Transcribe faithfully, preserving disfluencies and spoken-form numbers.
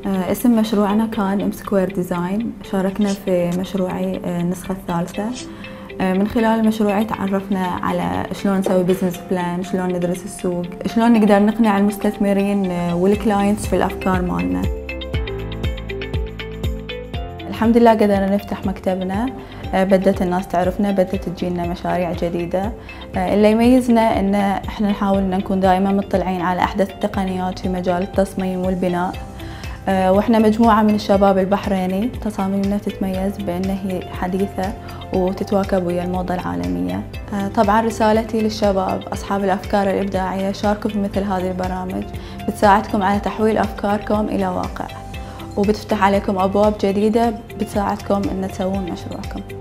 آه، اسم مشروعنا كان ام سكوير ديزاين. شاركنا في مشروعي آه، النسخة الثالثة. آه، من خلال مشروعي تعرفنا على شلون نسوي بزنس بلان، شلون ندرس السوق، شلون نقدر نقنع المستثمرين آه، والكلاينتس في الأفكار مالنا. الحمد لله قدرنا نفتح مكتبنا، آه، بدت الناس تعرفنا، بدت تجينا مشاريع جديدة. آه، اللي يميزنا ان احنا نحاول ان نكون دائما مطلعين على احدث التقنيات في مجال التصميم والبناء. آه، واحنا مجموعة من الشباب البحريني، تصاميمنا تتميز بأنها هي حديثة وتتواكب ويا الموضة العالمية. آه، طبعا رسالتي للشباب أصحاب الأفكار الإبداعية، شاركوا في مثل هذه البرامج، بتساعدكم على تحويل أفكاركم إلى واقع، وبتفتح عليكم أبواب جديدة بتساعدكم أن تسوون مشروعكم.